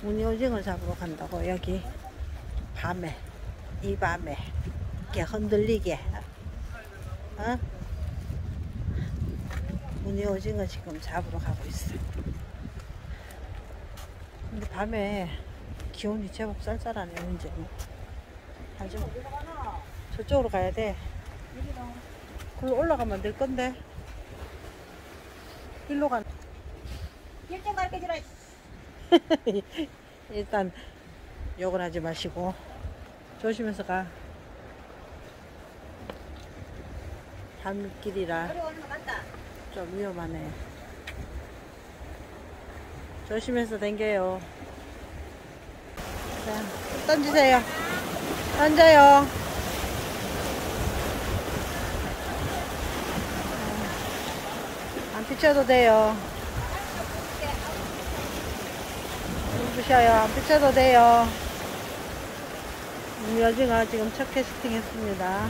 무늬 오징어 잡으러 간다고. 여기 밤에, 이 밤에 이렇게 흔들리게. 어? 무늬 오징어 지금 잡으러 가고 있어. 근데 밤에 기온이 제법 쌀쌀하네. 이제 가죠. 저쪽으로 가야 돼. 글로 올라가면 될 건데. 일로 가. 일정 가르쳐 주라. 일단 욕을 하지 마시고 조심해서 가. 밤길이라 좀 위험하네. 조심해서 댕겨요. 자, 던지세요. 던져요. 안 비춰도 돼요. 부셔요. 안 비춰도 돼요. 오징어 지금 첫 캐스팅 했습니다.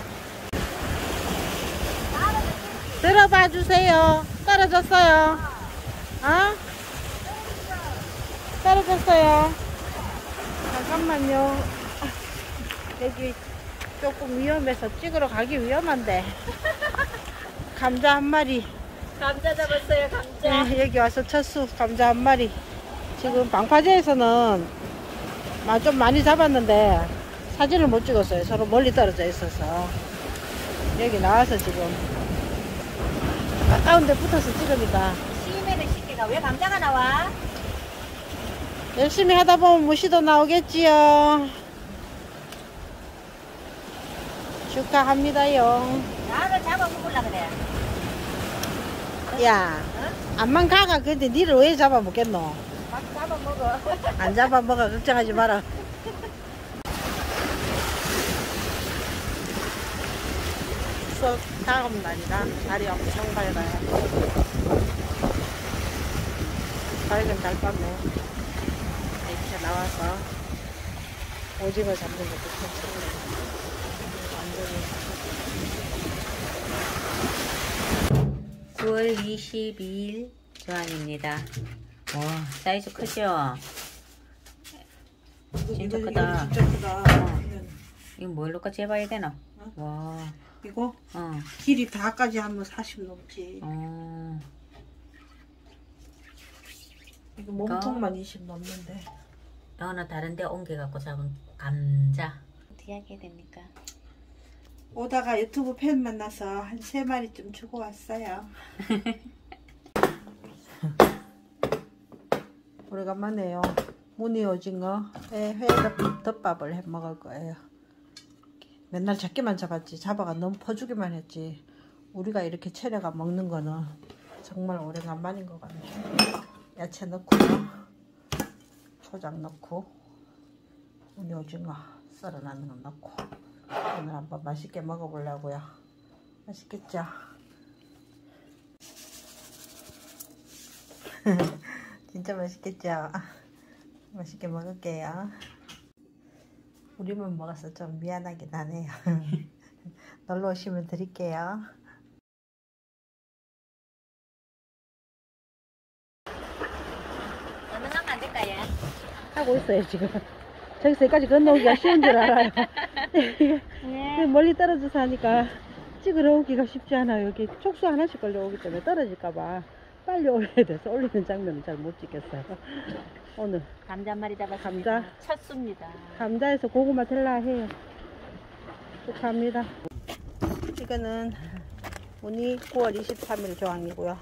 들어봐 주세요. 떨어졌어요. 어? 떨어졌어요. 잠깐만요. 여기 조금 위험해서 찍으러 가기 위험한데. 감자 한 마리. 감자 잡았어요, 감자. 네, 여기 와서 첫수 감자 한 마리. 지금 방파제에서는 좀 많이 잡았는데 사진을 못 찍었어요. 서로 멀리 떨어져 있어서. 여기 나와서 지금 가까운 데 붙어서 찍으니까. 시메를 시키가 왜 감자가 나와? 열심히 하다 보면 무시도 나오겠지요. 축하합니다요. 나를 잡아먹으려 그래. 야, 암만 가가. 근데 니를 왜 잡아먹겠노? 막 잡아먹어. 안 잡아먹어. 걱정하지 마라. 수업 다음 날이라 날이 엄청 밝아요. 밝은 달밤에 이렇게 나와서 오징어 잡는 것도 괜찮네요. 완전히 9월 22일 조안입니다. 와, 사이즈 크죠? 진짜 크다. 진짜 크다. 이거 뭘로까지 해봐야 되나? 와. 이거 길이 다까지 하면 40 넘지. 이거 몸통만 20 넘는데. 어느 다른데 옮겨갖고 잡은 감자. 어떻게 하게 됩니까? 오다가 유튜브 팬 만나서 한 3마리쯤 주고 왔어요. 오래간만에요. 무늬 오징어에 회덮밥을 해 먹을 거예요. 맨날 작게만 잡았지. 잡아가 너무 퍼주기만 했지. 우리가 이렇게 채려가 먹는 거는 정말 오래간만인 것 같네요. 야채 넣고요. 초장 넣고 무늬 오징어 썰어놨는 거 넣고 오늘 한번 맛있게 먹어보려고요. 맛있겠죠? 진짜 맛있겠죠? 맛있게 먹을게요. 우리만 먹어서 좀 미안하긴 하네요. 놀러 오시면 드릴게요. 가능하면 안 될까요? 하고 있어요 지금. 저기서 여기까지 건너오기가 쉬운 줄 알아요. 네. 멀리 떨어져서 하니까 찍으러 오기가 쉽지 않아요. 여기 촉수 하나씩 걸려오기 때문에 떨어질까봐 빨리 올려야 돼서 올리는 장면은 잘 못 찍겠어요. 오늘 감자 한 마리 잡았습니다. 감자? 첫 수입니다. 감자에서 고구마 텔라 해요. 축하합니다. 이거는 무늬 9월 23일 조항이고요.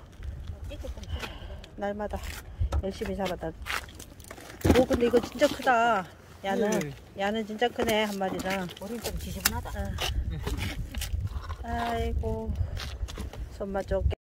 날마다 열심히 잡았다. 오, 근데 이거 진짜 크다. 야는 진짜 크네, 한 마리랑. 머리는 좀 지저분하다. 아이고, 손맛 좋게.